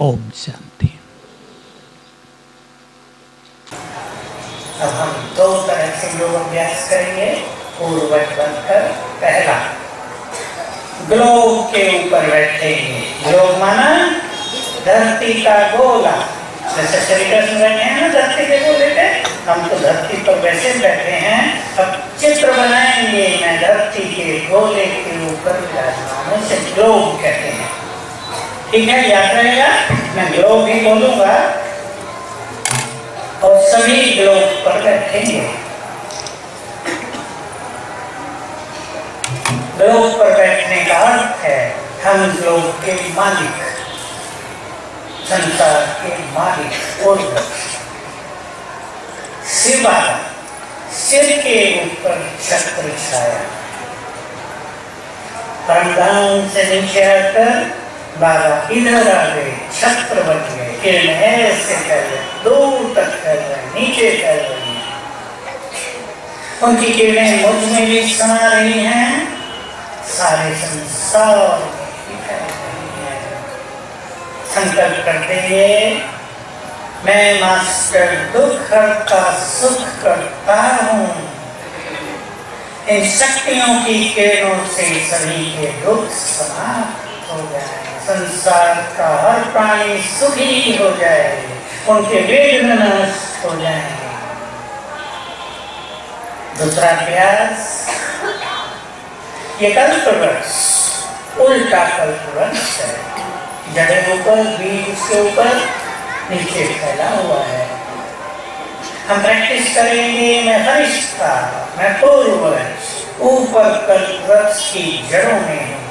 ओम शांति। अब हम दो तरह से योग अभ्यास करेंगे पूर्वज बनकर। पहला, ग्लोब के ऊपर बैठेंगे। ग्लोब माना धरती का गोला। जैसे श्री कृष्ण बैठे हैं ना धरती के गोले पे, हम तो धरती पर वैसे बैठे हैं। अब चित्र बनाएंगे, मैं धरती के गोले के ऊपर विराजमान हूं, इसे ग्लोब कहते हैं। ठीक है, याद रहेगा। मैं ग्लोब ही बोलूंगा और सभी ग्लोब पर बैठेंगे। ग्लोब पर बैठने का अर्थ है हम ग्लोब के मालिक, संसार के मालिक और शिव बाबा। सिर के ऊपर छत्र छाया, परमधाम से नीचे आकर बाबा इधर आ गए, छत्र बन गए। किरण ऐसे कर रहे, दूर तक कर रहे, नीचे कर रही हैं। उनकी किरणें मुझ में भी समा रही हैं, सारे संसार में भी फैल रही हैं। संकल्प करते हुए, मैं मास्टर दुख हरता सुख करता हूँ। इन शक्तियों की किरणों से सभी के दुख समाप्त हो जाए, संसार का हर प्राणी सुखी हो जाए, उनके वेदन नष्ट हो जाएंगे। दूसरा अभ्यास, ये कल्पवृक्ष उल्टा कल्पवृक्ष है। जड़ें ऊपर, बीज उसके ऊपर, नीचे फैला हुआ है। हम प्रैक्टिस करेंगे। मैं फरिश्ता, मैं पूर्वज, ऊपर कल्पवृक्ष की जड़ों में हूँ।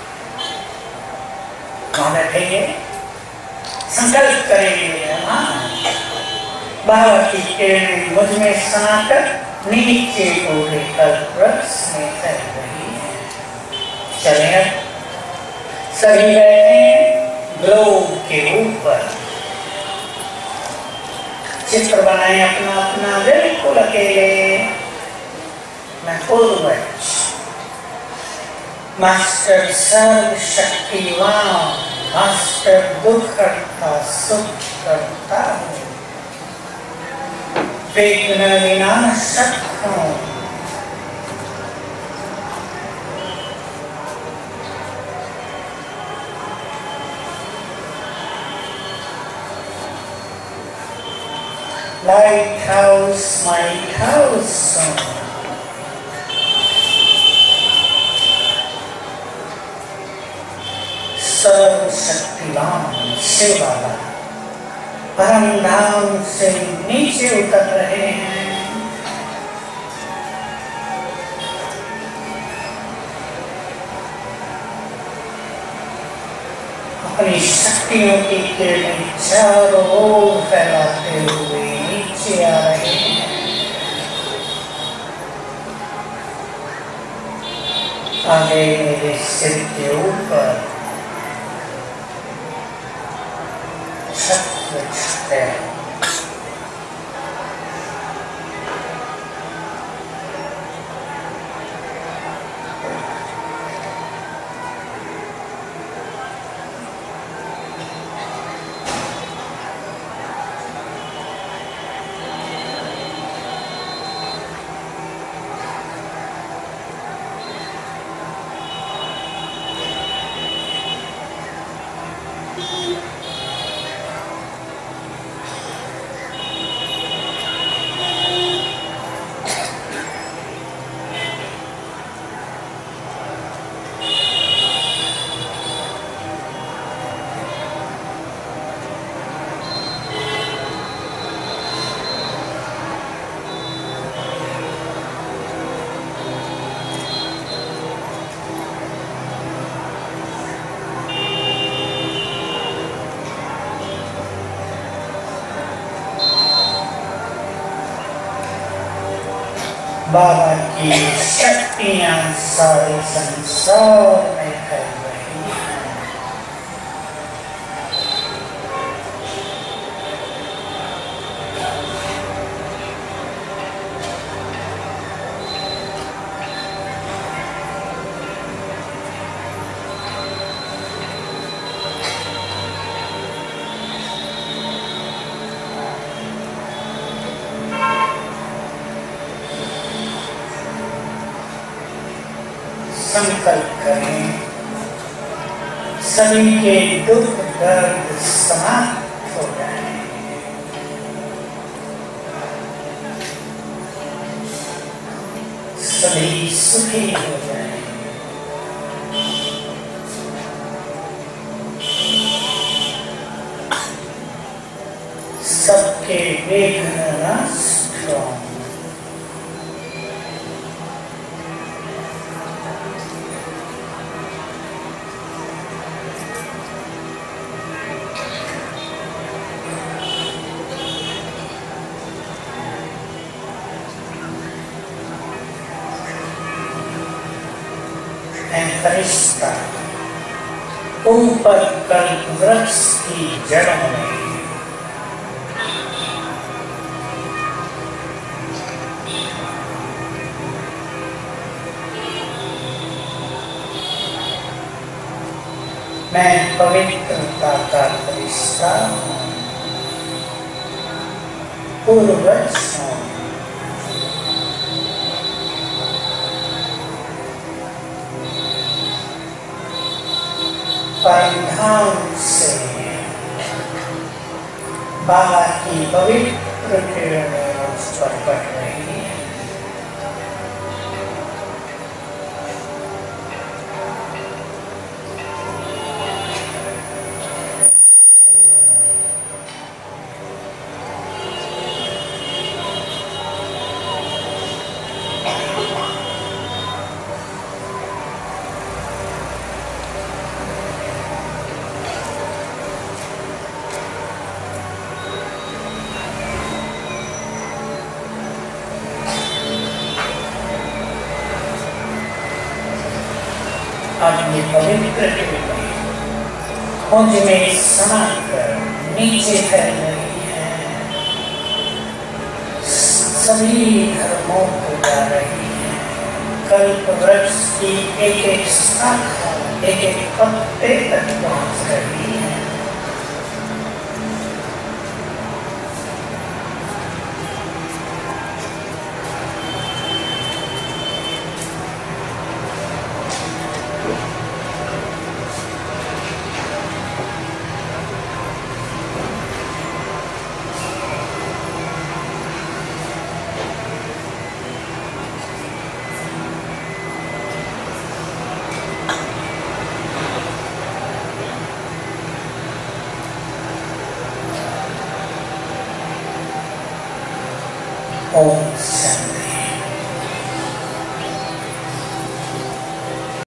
कहाँ बैठेंगे? संकल्प करेंगे। बाबा की किरणें मुझ में समाकर नीचे पूरे कल्पवृक्ष में फैल रही है। चलें अब सभी बैठे ग्लोब के ऊपर। चित्र बनाए अपना अपना, बिल्कुल अकेले। मैं पूर्वज, मास्टर सर्वशक्तिवान, मास्टर दुख हरता सुख करता हूँ, विघ्न विनाशक हूँ। लाइट हाउस माइट हाउस हूँ। सर्वशक्तिवान शिव बाबा परमधाम से नीचे उतर रहे हैं। अपनी शक्तियों की किरणें चारों ओर फैलाते हुए नीचे आ रहे हैं। आगे मेरे सिर के ऊपर छत्र है। बाबा की शक्तियां सारे संसार में फैल रही हैं। संकल्प करें, सभी के दुख दर्द समाप्त हो जाए। सभी सुखी हो जाए। सबके वेदना नष्ट हो। फरिश्ता ऊपर कल्प वृक्ष की जड़ों में मैं पवित्रता का फरिश्ता पूर्वज हूँ। परमधाम से बाबा की पवित्र किरणें उस पर पड़ रही है। अपनी पवित्र मुझ में समाकर नीचे फैल रही है। सभी धर्मों को जा रही है। कल्प वृक्ष की एक एक शाखा एक एक पत्ते तक पहुंच रही है। ओम शांति।